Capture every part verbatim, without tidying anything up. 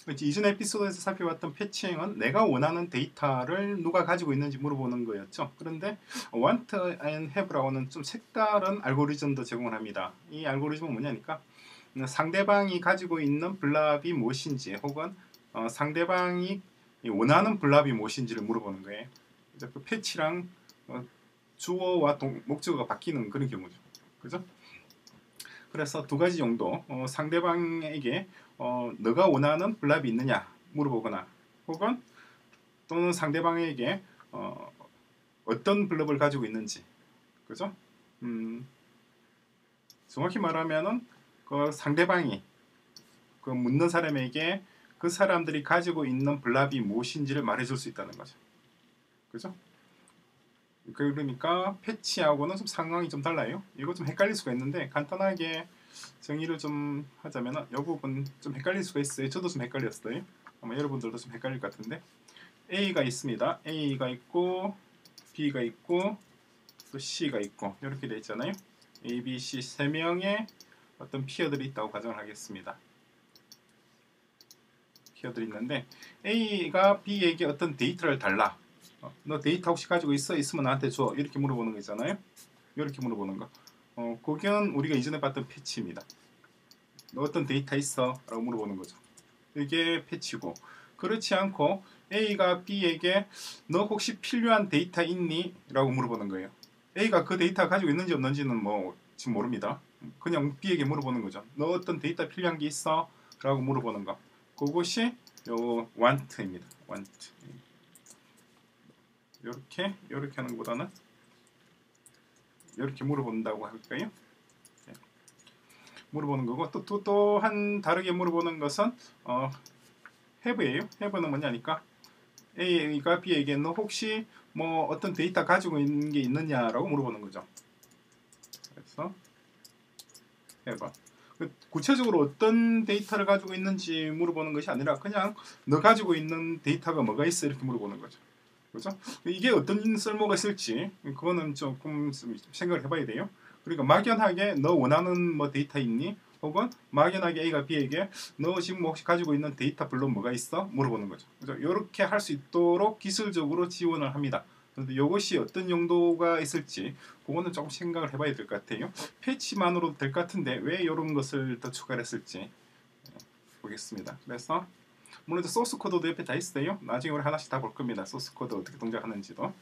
이전 에피소드에서 살펴봤던 패치행은 내가 원하는 데이터를 누가 가지고 있는지 물어보는 거였죠. 그런데 want and have라고는 좀 색다른 알고리즘도 제공을 합니다. 이 알고리즘은 뭐냐니까 상대방이 가지고 있는 블랍이 무엇인지 혹은 어, 상대방이 원하는 블랍이 무엇인지를 물어보는 거예요. 그 패치랑 어, 주어와 동, 목적어가 바뀌는 그런 경우죠. 그죠? 그래서 두 가지 정도 어, 상대방에게 어, 너가 원하는 블랍이 있느냐 물어보거나 혹은 또는 상대방에게 어, 어떤 블랍을 가지고 있는지 그죠? 음, 정확히 말하면은 그 상대방이 그 묻는 사람에게 그 사람들이 가지고 있는 블랍이 무엇인지를 말해줄 수 있다는 거죠. 그죠? 그러니까 패치하고는 좀 상황이 좀 달라요. 이거 좀 헷갈릴 수가 있는데 간단하게 정의를 좀 하자면 이 부분 좀 헷갈릴 수가 있어요. 저도 좀 헷갈렸어요. 아마 여러분들도 좀 헷갈릴 것 같은데 A가 있습니다. A가 있고 B가 있고 또 C가 있고 이렇게 되어 있잖아요. A, B, C 세 명의 어떤 피어들이 있다고 가정을 하겠습니다. 피어들이 있는데 A가 B에게 어떤 데이터를 달라. 어, 너 데이터 혹시 가지고 있어? 있으면 나한테 줘. 이렇게 물어보는 거 있잖아요. 이렇게 물어보는 거. 어, 그건 우리가 이전에 봤던 패치입니다. 너 어떤 데이터 있어? 라고 물어보는 거죠. 이게 패치고 그렇지 않고 A가 B에게 너 혹시 필요한 데이터 있니? 라고 물어보는 거예요. A가 그 데이터 가지고 있는지 없는지는 뭐 지금 모릅니다. 그냥 B에게 물어보는 거죠. 너 어떤 데이터 필요한 게 있어? 라고 물어보는 거. 그것이 요 want입니다. want. 이렇게 이렇게 하는 것보다는 이렇게 물어본다고 할까요? 물어보는 거고 또 또 또한 다르게 물어보는 것은 어, have예요. have는 뭐냐니까 A가 B에게 너 혹시 뭐 어떤 데이터 가지고 있는 게 있느냐라고 물어보는 거죠. 그래서 have. 구체적으로 어떤 데이터를 가지고 있는지 물어보는 것이 아니라 그냥 너 가지고 있는 데이터가 뭐가 있어 이렇게 물어보는 거죠. 그렇죠? 이게 어떤 쓸모가 있을지 그거는 조금 생각을 해봐야 돼요. 그러니까 막연하게 너 원하는 뭐 데이터 있니? 혹은 막연하게 A가 B에게 너 지금 뭐 혹시 가지고 있는 데이터 블록 뭐가 있어? 물어보는 거죠. 그렇죠? 이렇게 할 수 있도록 기술적으로 지원을 합니다. 그런데 이것이 어떤 용도가 있을지 그거는 조금 생각을 해봐야 될 것 같아요. 패치만으로도 될 것 같은데 왜 이런 것을 더 추가를 했을지 보겠습니다. 그래서 물론 소스 코드도 옆에 다 있어요. 나중에 우리 하나씩 다 볼 겁니다. 소스 코드 어떻게 동작하는지도.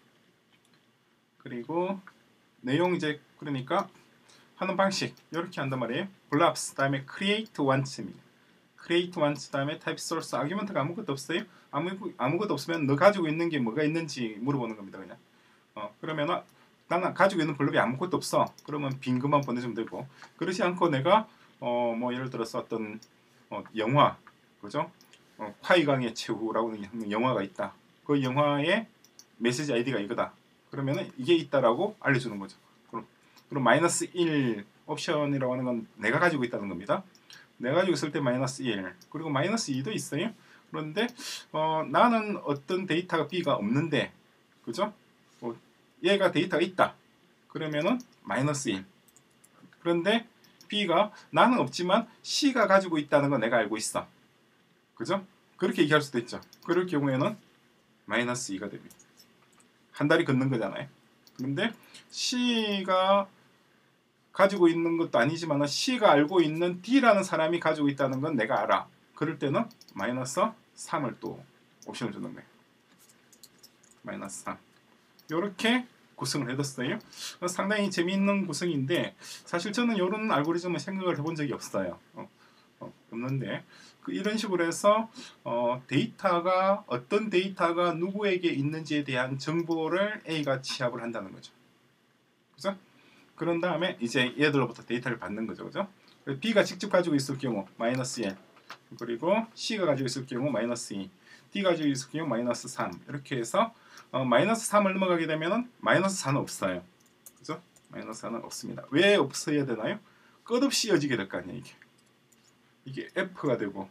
그리고 내용 이제 그러니까 하는 방식 이렇게 한단 말이에요. blobs 다음에 create once입니다. create once 다음에 type source 아규먼트가 아무것도 없어요. 아무 아무것도 없으면 너 가지고 있는 게 뭐가 있는지 물어보는 겁니다. 그냥. 어 그러면은 나는 가지고 있는 블록이 아무것도 없어. 그러면 빈 것만 보내주면 되고 그렇지 않고 내가 어 뭐 예를 들어서 어떤 어 영화 그죠? 어, 화이강의 최후라고 하는 영화가 있다. 그 영화의 메시지 아이디가 이거다. 그러면은 이게 있다라고 알려주는 거죠. 그럼, 그럼 마이너스 일 옵션이라고 하는 건 내가 가지고 있다는 겁니다. 내가 가지고 있을 때 마이너스 일 그리고 마이너스 이도 있어요. 그런데 어, 나는 어떤 데이터가 B가 없는데 그죠? 뭐, 얘가 데이터가 있다. 그러면은 마이너스 일 그런데 B가 나는 없지만 C가 가지고 있다는 건 내가 알고 있어. 그죠? 그렇게 얘기할 수도 있죠. 그럴 경우에는 마이너스 이가 됩니다. 한 달이 걷는 거잖아요. 근데 C가 가지고 있는 것도 아니지만 C가 알고 있는 D라는 사람이 가지고 있다는 건 내가 알아. 그럴 때는 마이너스 삼을 또 옵션을 주는 거예요. 마이너스 삼. 이렇게 구성을 해뒀어요. 상당히 재미있는 구성인데 사실 저는 이런 알고리즘을 생각을 해본 적이 없어요. 어, 어, 없는데 그 이런 식으로 해서 어, 데이터가 어떤 데이터가 누구에게 있는지에 대한 정보를 A가 취합을 한다는 거죠. 그죠? 그런 다음에 이제 얘들로부터 데이터를 받는 거죠. 그죠? B가 직접 가지고 있을 경우 마이너스 일 그리고 C가 가지고 있을 경우 마이너스 이 D가 가지고 있을 경우 마이너스 삼 이렇게 해서 어, 마이너스 삼을 넘어가게 되면 마이너스 사는 없어요. 그죠? 마이너스 사는 없습니다. 왜 없어야 되나요? 끝없이 이어지게 될 거 아니에요. 이게. 이게 F가 되고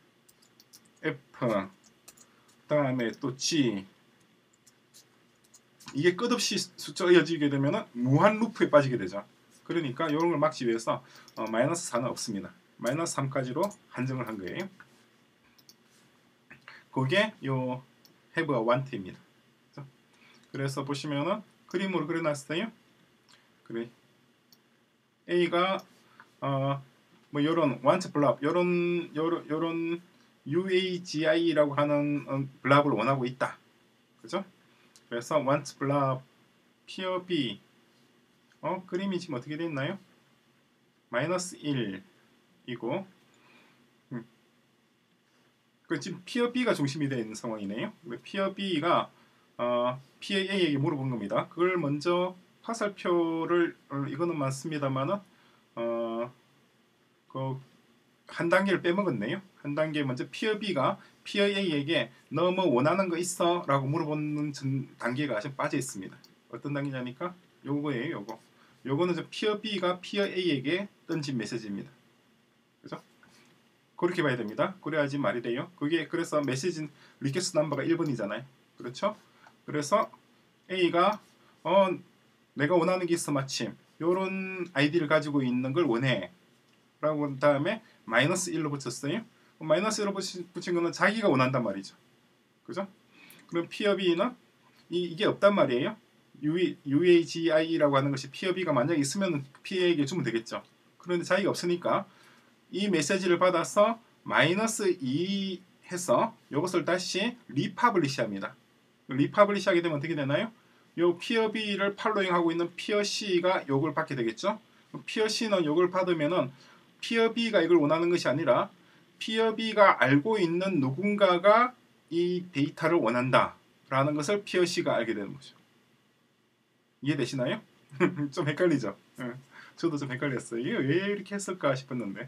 F 다음에 또 G 이게 끝없이 숫자가 이어지게 되면 무한 루프에 빠지게 되죠. 그러니까 이런 걸 막기 위해서 어, 마이너스 사는 없습니다. 마이너스 삼까지로 한정을 한 거예요. 그게 요 have와 want입니다. 그죠? 그래서 보시면은 그림으로 그려놨어요. 그래 A가 어 뭐 요런 want 블랍 요런 요런 요런 유에이지아이라고 하는 어, 블랍을 원하고 있다. 그죠? 그래서 want 블랍 peer B 어 그림이 지금 어떻게 돼 있나요? 마이너스 일이고 음. 그 지금 peer B가 중심이 되어 있는 상황이네요. peer B가 어, peer A에게 물어본 겁니다. 그걸 먼저 화살표를 어, 이거는 많습니다만은 어, 그 한 단계를 빼먹었네요. 한 단계 먼저 peer B가 peer A에게 너 뭐 원하는 거 있어? 라고 물어보는 전 단계가 좀 빠져 있습니다. 어떤 단계냐니까 요거예요. 요거. 요거는 저 peer B가 peer A에게 던진 메시지입니다. 그죠? 그렇게 봐야 됩니다. 그래야지 말이 돼요. 그게 그래서 메시지 리퀘스트 넘버가 일 번이잖아요. 그렇죠? 그래서 A가 어 내가 원하는 게 있어 마침 요런 아이디를 가지고 있는 걸 원해 라고 한 다음에 마이너스 일로 붙였어요. 마이너스 일로 붙인, 붙인 거는 자기가 원한단 말이죠. 그죠? 그럼 peer B는 이, 이게 없단 말이에요. 유에이지아이라고 하는 것이 peer B가 만약에 있으면 P에게 주면 되겠죠. 그런데 자기가 없으니까 이 메시지를 받아서 마이너스 이 해서 이것을 다시 리파블리시 합니다. 리파블리시 하게 되면 어떻게 되나요? 요 peer B를 팔로잉 하고 있는 peer C가 요걸 받게 되겠죠. peer C는 요걸 받으면은 peer B가 이걸 원하는 것이 아니라 peer B가 알고 있는 누군가가 이 데이터를 원한다 라는 것을 peer C가 알게 되는 거죠. 이해되시나요? 좀 헷갈리죠? 저도 좀 헷갈렸어요. 이게 왜 이렇게 했을까 싶었는데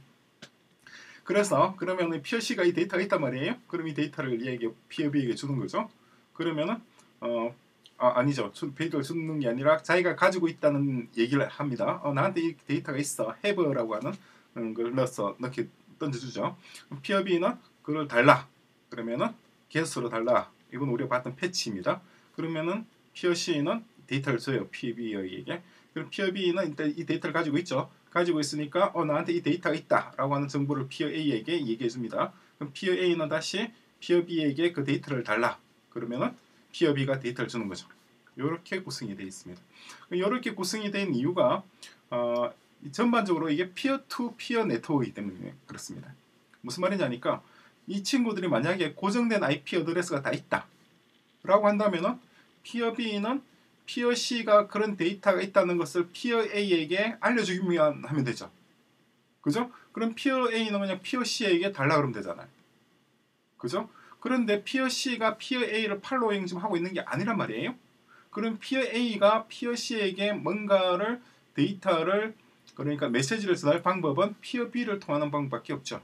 그래서 그러면 peer C가 이 데이터가 있단 말이에요. 그럼 이 데이터를 얘에게 peer B에게 주는 거죠. 그러면은 어 아, 아니죠. 데이터를 주는 게 아니라 자기가 가지고 있다는 얘기를 합니다. 어, 나한테 이 데이터가 있어. have라고 하는 음, 걸 넣어서 넣게 던져주죠. peer B는 그걸 달라. 그러면은 개수로 달라. 이건 우리가 봤던 패치입니다. 그러면은 peer C는 데이터를 줘요. peer B에게. 그럼 peer B는 일단 이 데이터를 가지고 있죠. 가지고 있으니까 어, 나한테 이 데이터가 있다라고 하는 정보를 peer A에게 얘기해 줍니다. 그럼 peer A는 다시 peer B에게 그 데이터를 달라. 그러면은 peer B가 데이터를 주는 거죠. 이렇게 구성이 되어 있습니다. 이렇게 구성이 된 이유가 어, 전반적으로 이게 peer to peer 네트워크이기 때문에 그렇습니다. 무슨 말이냐니까 이 친구들이 만약에 고정된 아이피 어드레스가 다 있다 라고 한다면은 peer B는 peer C가 그런 데이터가 있다는 것을 peer A에게 알려주기만 하면 되죠. 그죠? 그럼 peer A는 그냥 peer C에게 달라 그러면 되잖아요. 그죠? 그런데 peer C가 peer A를 팔로잉 지금 하고 있는 게 아니란 말이에요. 그럼 peer A가 peer C에게 뭔가를 데이터를 그러니까 메시지를 전할 방법은 peer B를 통하는 방법밖에 없죠.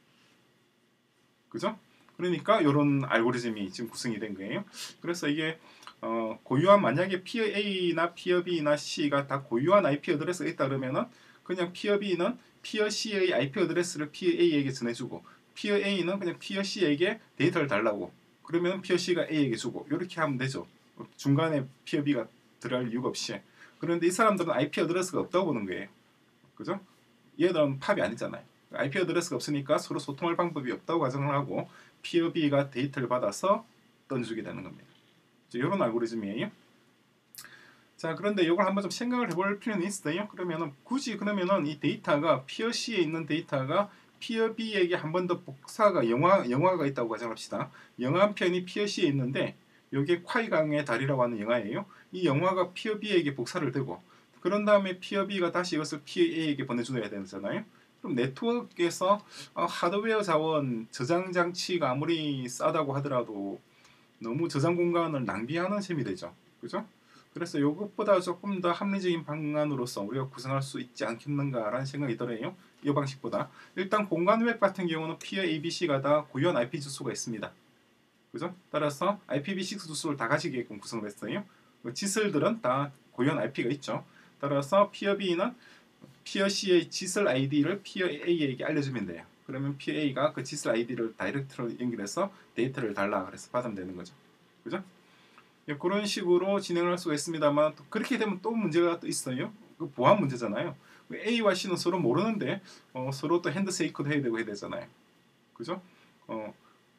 그죠? 그러니까 이런 알고리즘이 지금 구성이 된 거예요. 그래서 이게 어, 고유한 만약에 peer A나 peer B나 C가 다 고유한 아이피 어드레스가 있다 그러면은 그냥 peer B는 peer C의 아이피 어드레스를 peer A에게 전해주고 peer A는 그냥 peer C에게 데이터를 달라고 그러면 peer C가 A에게 주고 이렇게 하면 되죠. 중간에 peer B가 들어갈 이유가 없이. 그런데 이 사람들은 아이피 어드레스가 없다고 보는 거예요. 그죠? 얘들은 팝이 아니잖아요. 아이피 어드레스가 없으니까 서로 소통할 방법이 없다고 가정을 하고 peer B가 데이터를 받아서 던져주게 되는 겁니다. 이런 알고리즘이에요. 자, 그런데 이걸 한번 좀 생각을 해볼 필요는 있어요. 그러면은 굳이 그러면은 이 데이터가 peer C에 있는 데이터가 peer B에게 한 번 더 복사가 영화 영화가 있다고 가정합시다. 영화 한 편이 peer C에 있는데 이게 콰이강의 달이라고 하는 영화예요. 이 영화가 peer B에게 복사를 되고 그런 다음에 peer B가 다시 이것을 peer A에게 보내줘야 되잖아요. 그럼 네트워크에서 어, 하드웨어 자원, 저장 장치가 아무리 싸다고 하더라도 너무 저장 공간을 낭비하는 셈이 되죠. 그죠? 그래서 이것보다 조금 더 합리적인 방안으로서 우리가 구성할 수 있지 않겠는가라는 생각이 들어요. 이 방식보다. 일단 공간 웹 같은 경우는 peer A, B, C가 다 고유한 아이피 주소가 있습니다. 그죠? 따라서 아이피비 식스 주소를 다 가지게끔 구성을 했어요. 지슬들은 다 고유한 아이피가 있죠. 따라서 peer B는 peer C의 지슬 아이디를 peer A에게 알려주면 돼요. 그러면 peer A가 그 지슬 아이디를 다이렉트로 연결해서 데이터를 달라 그래서 받으면 되는 거죠. 그죠? 예, 그런 식으로 진행을 할 수가 있습니다만 또 그렇게 되면 또 문제가 또 있어요. 그 보안 문제잖아요. A와 C는 서로 모르는데 어, 서로 또 핸드세이크도 해야 되고 해야 되잖아요. 그죠? 어,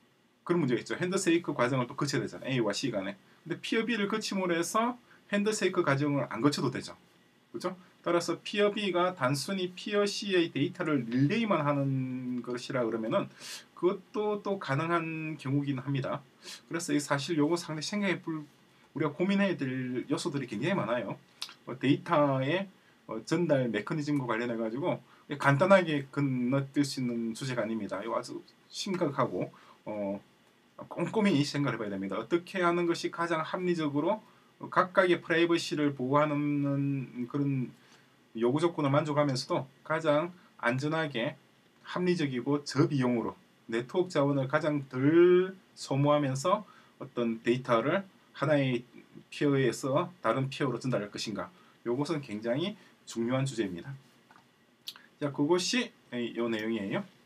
그런 문제가 있죠. 핸드쉐이크 과정을 또 거쳐야 되잖아요. A와 C 간에. 근데 P와 B를 거침으로 해서 핸드쉐이크 과정을 안 거쳐도 되죠. 그렇죠? 따라서 P와 B가 단순히 P와 C의 데이터를 릴레이만 하는 것이라 그러면은 그것도 또 가능한 경우긴 합니다. 그래서 이 사실 요거 상당히 생각해 볼 우리가 고민해야 될 요소들이 굉장히 많아요. 어, 데이터의 어, 전달 메커니즘과 관련해 가지고 간단하게 건너뛸 수 있는 주제가 아닙니다. 이거 아주 심각하고 어, 꼼꼼히 생각해 봐야 됩니다. 어떻게 하는 것이 가장 합리적으로 각각의 프라이버시를 보호하는 그런 요구 조건을 만족하면서도 가장 안전하게 합리적이고 저비용으로 네트워크 자원을 가장 덜 소모하면서 어떤 데이터를 하나의 피어에서 다른 피어로 전달할 것인가. 이것은 굉장히 중요한 주제입니다. 자, 그것이 이 내용이에요.